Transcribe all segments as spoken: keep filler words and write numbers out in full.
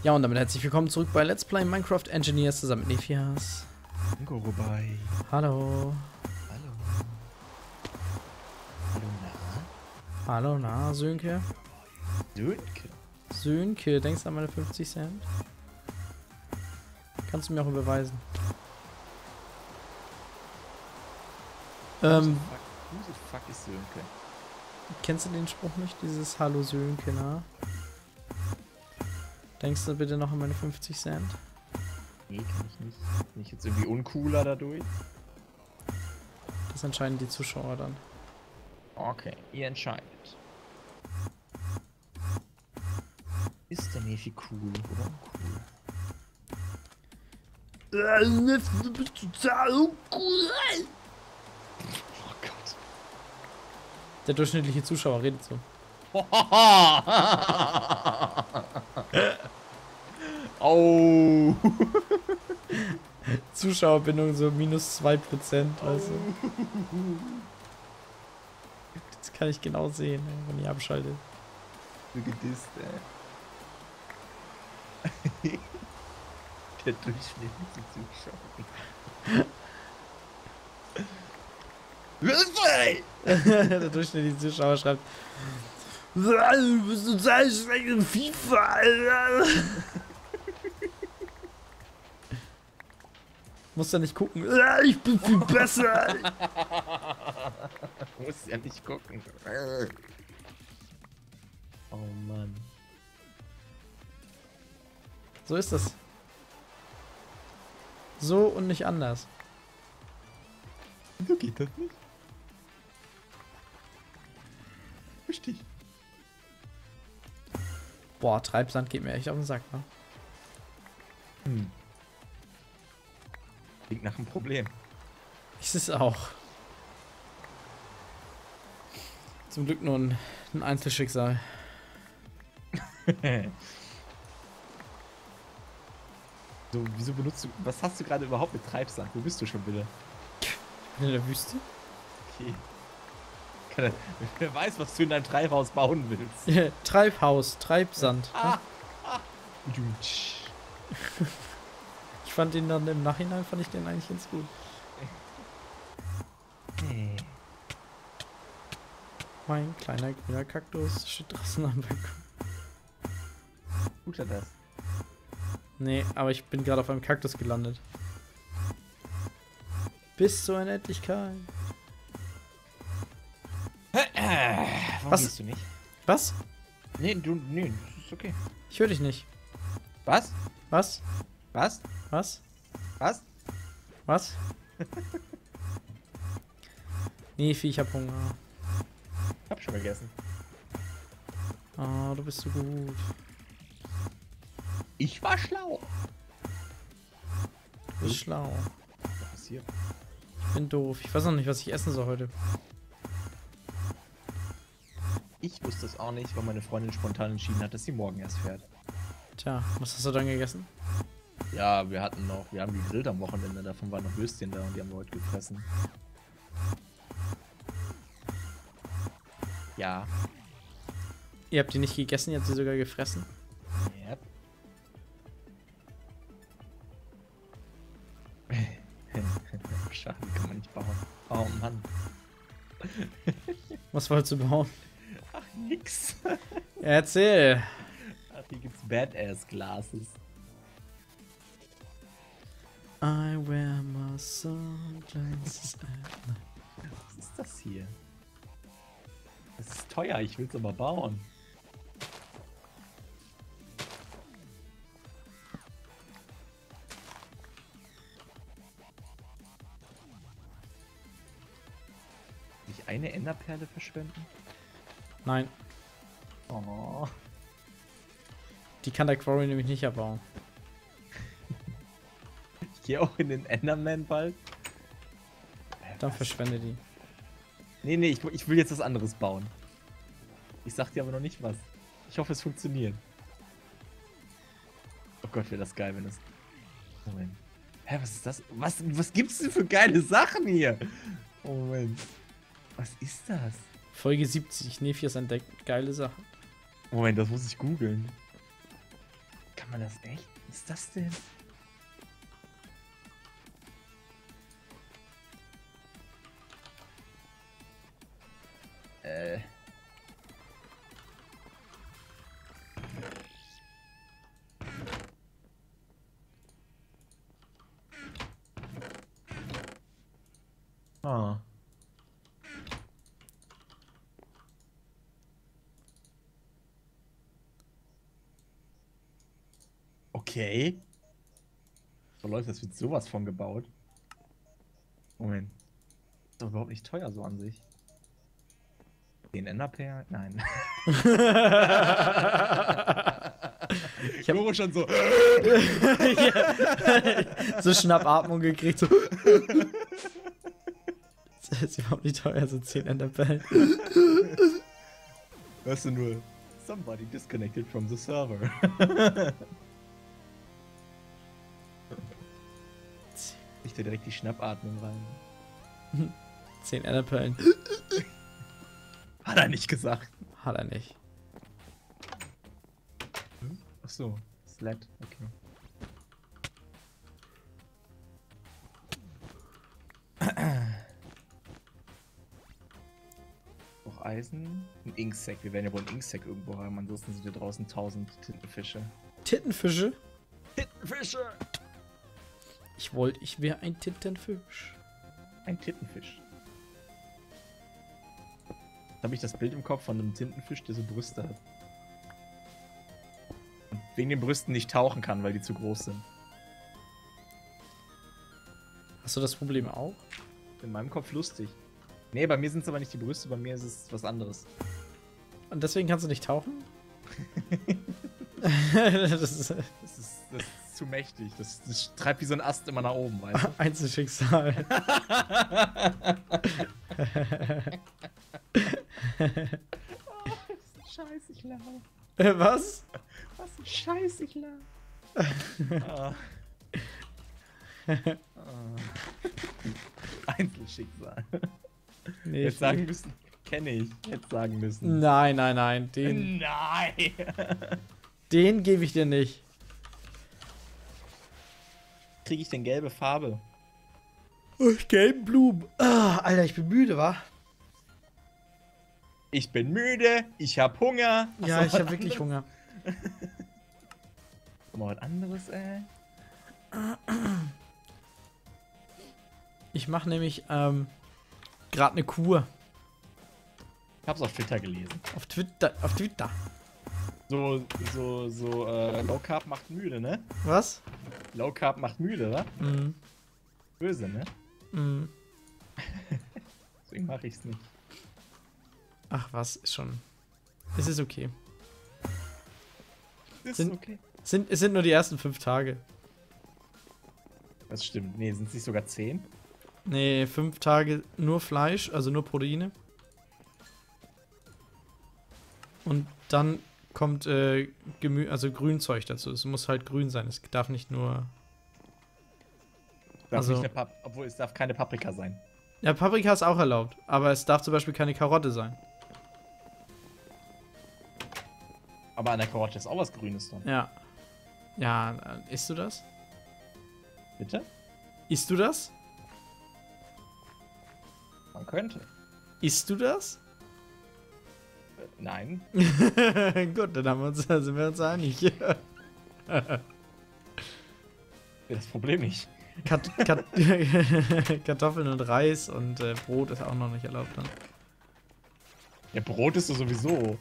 Ja, und damit herzlich willkommen zurück bei Let's Play Minecraft Engineers zusammen mit Nephias. Go vorbei. Hallo. Hallo. Hallo, na? Hallo, na, Sönke? Sönke. Sönke, denkst du an meine fünfzig Cent? Kannst du mir auch beweisen. Ähm, Who the fuck ist Sönke? kennst du den Spruch nicht? Dieses Hallo Sönke, na? Denkst du bitte noch an meine fünfzig Cent? Nee, kann ich nicht. Bin ich jetzt irgendwie uncooler dadurch? Das entscheiden die Zuschauer dann. Okay, ihr entscheidet. Ist der Nephi cool oder uncool? Du bist total uncool. Oh Gott. Der durchschnittliche Zuschauer redet so. Oh. Zuschauerbindung so minus zwei Prozent, weißt du? Das kann ich genau sehen, ey, wenn ihr abschaltet. Du gedisst, ey. Der durchschnittliche Zuschauer. Der durchschnittliche Zuschauer schreibt: Du bist total schlecht in FIFA, Alter. Musst ja nicht gucken. Ich bin viel besser. Du musst ja nicht gucken. Oh Mann. So ist das. So und nicht anders. So geht das nicht. Richtig. Boah, Treibsand geht mir echt auf den Sack, ne? Hm. Klingt nach einem Problem. Ist es auch. Zum Glück nur ein, ein Einzelschicksal. So, wieso benutzt du. Was hast du gerade überhaupt mit Treibsand? Wo bist du schon wieder? In der Wüste? Okay. Keine, wer weiß, was du in deinem Treibhaus bauen willst. Treibhaus, Treibsand. Ah, Ne? ah. Ich fand den dann im Nachhinein, fand ich den eigentlich ganz gut. Hey. Mein kleiner grüner Kaktus steht draußen am Balkon. Tut er das? Nee, aber ich bin gerade auf einem Kaktus gelandet. Bis zur Unendlichkeit. Warum Was? gehst du nicht? Was? Nee, du, nee, das ist okay. Ich höre dich nicht. Was? Was? Was? Was? Was? Was? Nee, Vieh, ich hab Hunger. Ich hab schon gegessen. Oh, du bist so gut. Ich war schlau. Du bist schlau. Was ist hier? Ich bin doof. Ich weiß noch nicht, was ich essen soll heute. Ich wusste es auch nicht, weil meine Freundin spontan entschieden hat, dass sie morgen erst fährt. Tja, was hast du dann gegessen? Ja, wir hatten noch, wir haben gegrillt am Wochenende, davon waren noch Würstchen da und die haben wir heute gefressen. Ja. Ihr habt die nicht gegessen, ihr habt sie sogar gefressen? Yep. Schade, kann man nicht bauen. Oh Mann. Was wolltest du bauen? Ach, nix. Erzähl! Ach, hier gibt's Badass Glasses. I wear my sunglasses at night. Was ist das hier? Das ist teuer, ich will's aber bauen. Nicht eine Enderperle verschwenden? Nein, Oh. die kann der Quarry nämlich nicht erbauen. Ich gehe auch in den Enderman bald. Dann verschwende die. Nee, nee, ich, ich will jetzt was anderes bauen. Ich sag dir aber noch nicht was. Ich hoffe, es funktioniert. Oh Gott, wäre das geil, wenn es... Moment. Hä, was ist das? Was, was gibt's denn für geile Sachen hier? Oh Moment. Was ist das? Folge siebzig, Nephias entdeckt geile Sachen. Moment, das muss ich googeln. Kann man das echt? Was ist das denn? Äh. Ah. Okay. So läuft das, wird sowas von gebaut. Moment. Ist doch überhaupt nicht teuer so an sich. Den Enderperl? Nein. Ich hab Goro schon so. Ja. So Schnappatmung gekriegt. So. Das ist überhaupt nicht teuer, so zehn Enderperlen. Hörst du nur? Somebody disconnected from the server. Ich dir direkt die Schnappatmung rein. zehn Enderperlen. Hat er nicht gesagt. Hat er nicht. Ach so, Sled, okay. Noch Eisen, ein Inksack. Wir werden ja wohl ein Inksack irgendwo haben, ansonsten sind hier draußen tausend Tintenfische. Tittenfische? Tintenfische! Ich wollte, ich wäre ein Tintenfisch. Ein Tintenfisch. Da habe ich das Bild im Kopf von einem Tintenfisch, der so Brüste hat. Und wegen den Brüsten nicht tauchen kann, weil die zu groß sind. Hast du das Problem auch? In meinem Kopf lustig. Nee, bei mir sind es aber nicht die Brüste, bei mir ist es was anderes. Und deswegen kannst du nicht tauchen? das ist Das ist, das ist zu mächtig. Das, das treibt wie so ein Ast immer nach oben, weißt du? Einzelschicksal. Oh, Scheiß, ich lache. Äh, Was? Was ein Scheiß, ich lache. ah. ah. Einzelschicksal. Nee, Jetzt sagen müssen, kenne ich. Jetzt sagen müssen. Nein, nein, nein. Den, Nein! den gebe ich dir nicht. Kriege ich denn gelbe Farbe? Oh, gelben Blumen. Ah, Alter, ich bin müde, wa? Ich bin müde, ich hab Hunger. Ach Ja, so, ich was habe wirklich anderes? Hunger. Mal was anderes, ey. Ich mache nämlich ähm, gerade eine Kur. Ich hab's auf Twitter gelesen. Auf Twitter. Auf Twitter. So, so, so, äh, Low Carb macht müde, ne? Was? Low Carb macht müde, wa? Mhm. Böse, ne? Mhm. Deswegen mache ich's nicht. Ach was, ist schon. Es ist okay. Ist Sind- okay. Sind, es sind nur die ersten fünf Tage. Das stimmt. Nee, sind es nicht sogar zehn? Nee, fünf Tage nur Fleisch, also nur Proteine. Und dann kommt äh, Gemü also Grünzeug dazu. Es muss halt grün sein. Es darf nicht nur. Darf Also- nicht eine Pap Obwohl, es darf keine Paprika sein. Ja, Paprika ist auch erlaubt, aber es darf zum Beispiel keine Karotte sein. Aber an der Karotte ist auch was Grünes dann. Ja. Ja, äh, isst du das? Bitte? Isst du das? Man könnte. Isst du das? Äh, nein. Gut, dann haben wir uns, sind wir uns einig. Ja, das Problem nicht. Kat Kat Kartoffeln und Reis und äh, Brot ist auch noch nicht erlaubt dann. Ja, Brot ist so sowieso.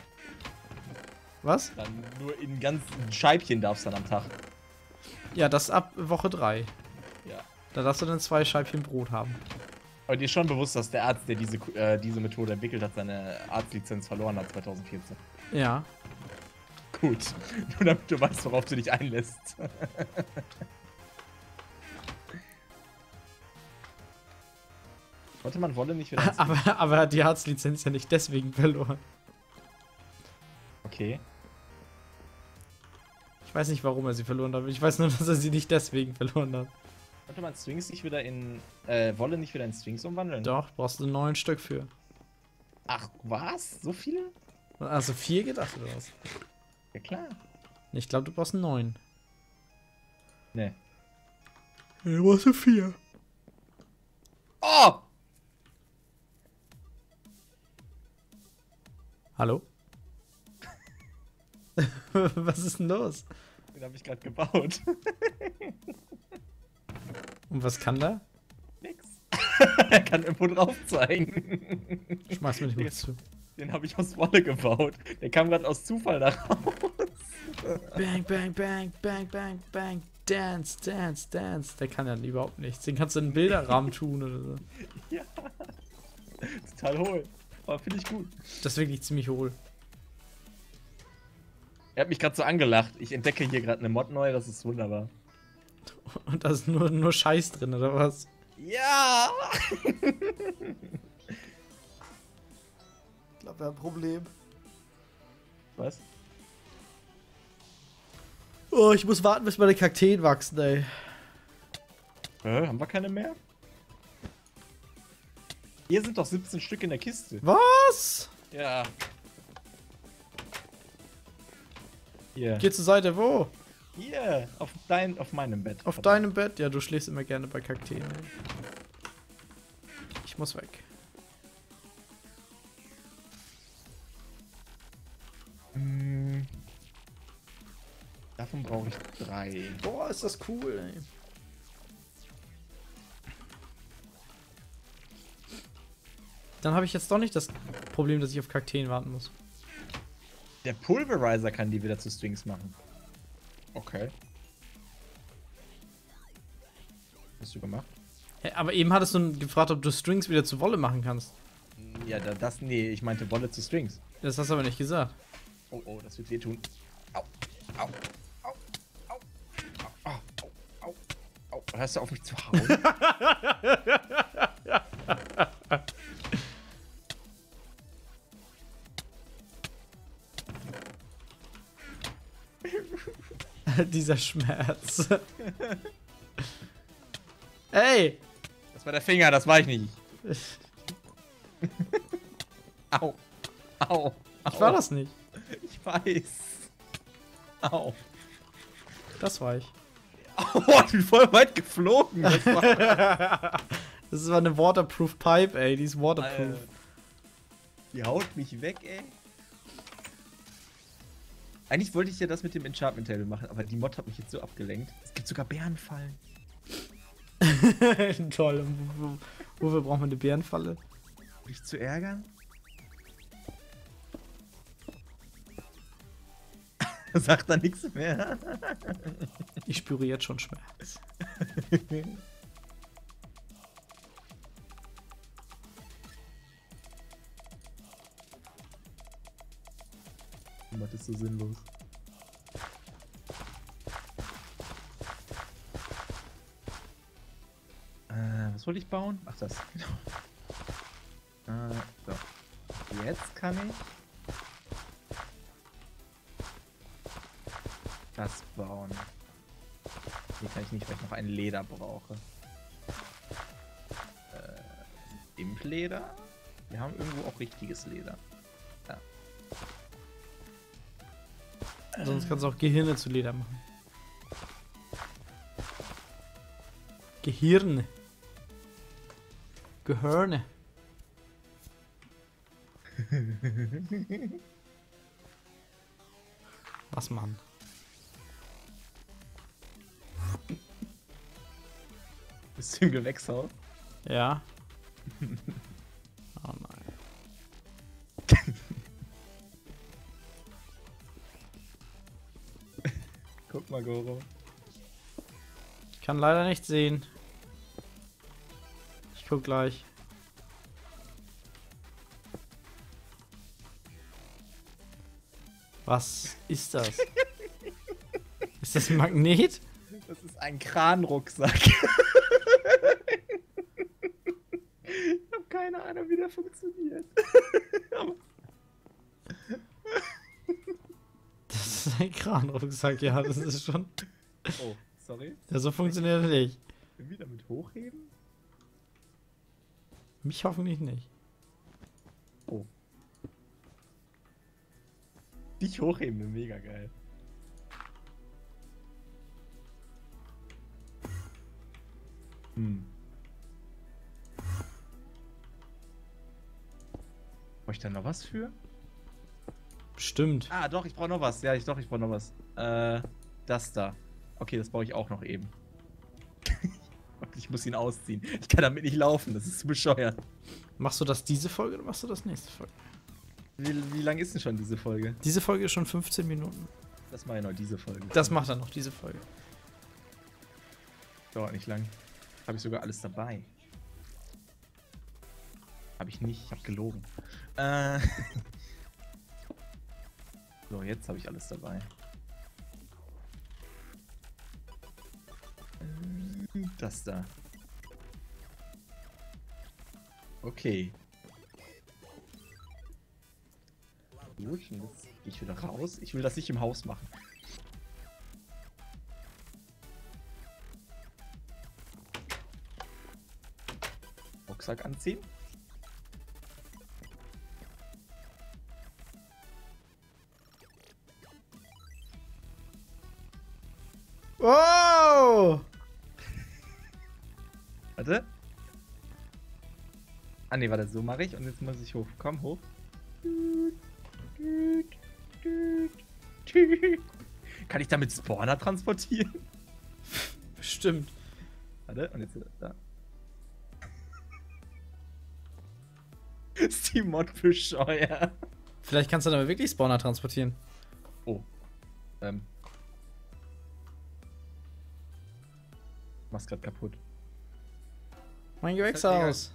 Was? Dann nur in ganz Scheibchen darfst du dann am Tag. Ja, das ab Woche drei. Ja. Da darfst du dann zwei Scheibchen Brot haben. Aber dir ist schon bewusst, dass der Arzt, der diese, äh, diese Methode entwickelt hat, seine Arztlizenz verloren hat zwanzig vierzehn. Ja. Gut. Nur damit du weißt, worauf du dich einlässt. Konnte man Wolle nicht wieder... aber, aber er hat die Arztlizenz ja nicht deswegen verloren. Okay. Ich weiß nicht, warum er sie verloren hat. Ich weiß nur, dass er sie nicht deswegen verloren hat. Konnte man Strings nicht wieder in... Äh, Wolle nicht wieder in Strings umwandeln? Doch, brauchst du neun Stück für. Ach, was? So viele? Also vier gedacht oder was? Ja, klar. Ich glaube, du brauchst einen neuen. Nee. Du brauchst einen vier. Oh! Hallo? Was ist denn los? Den habe ich gerade gebaut. Und was kann der? Nix. Er kann irgendwo drauf zeigen. Schmeiß mir nicht mal Den, zu. den habe ich aus Wolle gebaut. Der kam gerade aus Zufall da raus. Bang, bang, bang, bang, bang, bang. Dance, dance, dance. Der kann ja überhaupt nichts. Den kannst du in einen Bilderrahmen tun oder so. Ja. Total hohl. Aber finde ich gut. Das ist wirklich ziemlich hohl. Er hat mich gerade so angelacht. Ich entdecke hier gerade eine Mod neu, das ist wunderbar. Und da ist nur, nur Scheiß drin, oder was? Ja! Ich glaube, wir haben ein Problem. Was? Oh, ich muss warten, bis meine Kakteen wachsen, ey. Hä? Haben wir keine mehr? Hier sind doch siebzehn Stück in der Kiste. Was? Ja. Hier. Geh zur Seite, wo? Hier. Auf, dein, auf meinem Bett. Auf deinem Bett? Ja, du schläfst immer gerne bei Kakteen. Ey. Ich muss weg. Hm. Davon brauche ich drei. Boah, ist das cool, ey. Dann habe ich jetzt doch nicht das Problem, dass ich auf Kakteen warten muss. Der Pulverizer kann die wieder zu Strings machen. Okay. Was hast du gemacht? Hä, aber eben hattest du gefragt, ob du Strings wieder zu Wolle machen kannst. Ja, da, das, nee, ich meinte Wolle zu Strings. Das hast du aber nicht gesagt. Oh, oh, das wird wehtun. Au, au, au, au, au, au, au, au. Hörst du auf mich zu hauen? Dieser Schmerz. Ey! Das war der Finger, das war ich nicht. Au, au, au. Ich war das nicht. Ich weiß. Au. Das war ich. Oh, ich bin voll weit geflogen. Das war Das war eine Waterproof Pipe, ey. Die ist waterproof. Alter. Die haut mich weg, ey. Eigentlich wollte ich ja das mit dem Enchantment Table machen, aber die Mod hat mich jetzt so abgelenkt. Es gibt sogar Bärenfallen. Toll. Wo- Wofür braucht man eine Bärenfalle? Um dich zu ärgern? Sagt da nichts mehr. Ich spüre jetzt schon Schmerz. Die Mod ist so sinnlos. Äh, was wollte ich bauen? Ach, das. Genau. Äh, so. Jetzt kann ich das bauen. Hier kann ich nicht, weil ich noch ein Leder brauche. Äh, Impleder? Wir haben irgendwo auch richtiges Leder. Ja. Sonst kannst du auch Gehirne zu Leder machen. Gehirne. Gehirne. Was, Mann? Bist du im Gewächshaus? Ja. Oh nein. Guck mal, Goro. Ich kann leider nicht sehen. Ich guck gleich. Was ist das? Ist das ein Magnet? Das ist ein Kranrucksack. Ich habe keine Ahnung, wie der funktioniert. Das ist ein Kranrucksack, ja, das ist schon. Oh, sorry. Ja, so funktioniert er nicht. Können wir damit hochheben? Mich hoffentlich nicht. Dich hochheben wäre mega geil. Hm. Brauche ich da noch was für? Bestimmt. Ah, doch, ich brauche noch was. Ja, ich doch, ich brauche noch was. Äh, das da. Okay, das brauche ich auch noch eben. Ich muss ihn ausziehen. Ich kann damit nicht laufen, das ist zu bescheuert. Machst du das diese Folge oder machst du das nächste Folge? Wie, wie lang ist denn schon diese Folge? Diese Folge ist schon fünfzehn Minuten. Das mache ich noch, diese Folge. Das macht er noch, diese Folge. Dauert nicht lang. Habe ich sogar alles dabei. Habe ich nicht, ich habe gelogen. Äh. So, jetzt habe ich alles dabei. Das da. Okay. Gut, und jetzt gehe ich wieder raus. Ich will das nicht im Haus machen. Rucksack anziehen. Oh! Warte. Ah ne, warte, so mache ich und jetzt muss ich hoch. Komm, hoch. Kann ich damit Spawner transportieren? Bestimmt. Warte, und jetzt da. Ist die Mod bescheuert? Vielleicht kannst du damit wirklich Spawner transportieren. Oh. Ähm. Mach's grad kaputt. Mein Gewächshaus.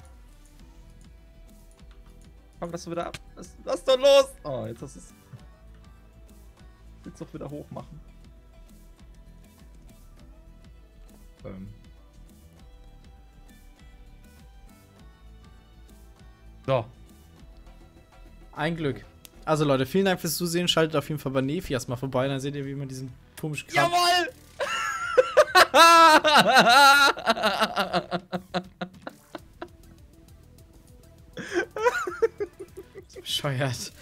Komm, lass du wieder ab. Lass, lass doch los! Oh, jetzt hast du es. Willst doch wieder hoch machen. Ähm. So. Ein Glück. Also Leute, vielen Dank fürs Zusehen. Schaltet auf jeden Fall bei Nephias mal vorbei, dann seht ihr, wie man diesen komischen Kram... Jawohl! Bescheuert.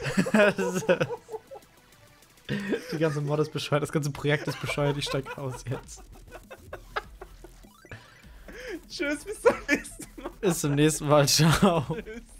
Die ganze Mod ist bescheuert, das ganze Projekt ist bescheuert, ich steig aus jetzt. Tschüss, bis zum nächsten Mal. Bis zum nächsten Mal, ciao. Tschüss.